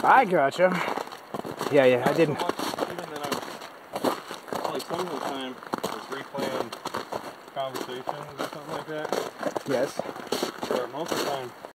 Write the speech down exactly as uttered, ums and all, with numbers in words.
I gotcha. Yeah, yeah, I didn't. So much, even that I'm, like some of the time, was replaying conversations or something like that. Yes. But most of the time,